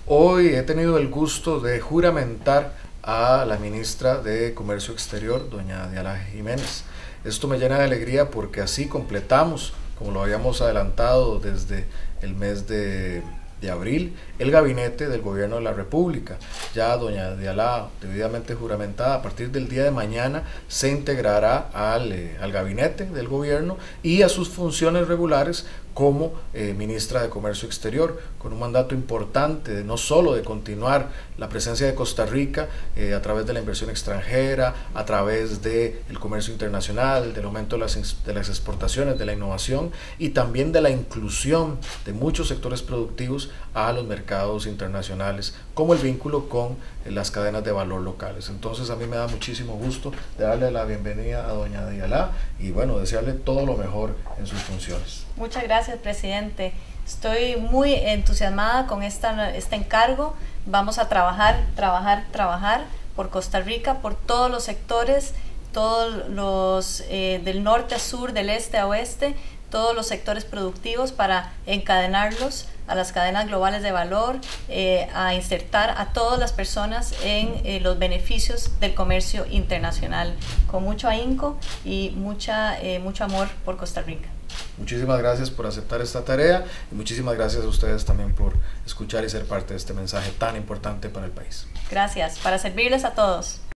Hoy he tenido el gusto de juramentar a la ministra de Comercio Exterior, doña Diala Jiménez. Esto me llena de alegría porque así completamos, como lo habíamos adelantado desde el mes de abril, el gabinete del gobierno de la República. Ya doña Diala, debidamente juramentada, a partir del día de mañana se integrará al gabinete del gobierno y a sus funciones regulares como ministra de Comercio Exterior, con un mandato importante de no solo de continuar la presencia de Costa Rica a través de la inversión extranjera, a través del comercio internacional, del aumento de las exportaciones, de la innovación y también de la inclusión de muchos sectores productivos a los mercados internacionales, como el vínculo con las cadenas de valor locales. Entonces a mí me da muchísimo gusto de darle la bienvenida a doña Diala y bueno, desearle todo lo mejor en sus funciones. Muchas gracias, presidente. Estoy muy entusiasmada con este encargo. Vamos a trabajar por Costa Rica, por todos los sectores, todos los del norte a sur, del este a oeste, todos los sectores productivos para encadenarlos a las cadenas globales de valor, a insertar a todas las personas en los beneficios del comercio internacional, con mucho ahínco y mucho amor por Costa Rica. Muchísimas gracias por aceptar esta tarea y muchísimas gracias a ustedes también por escuchar y ser parte de este mensaje tan importante para el país. Gracias, para servirles a todos.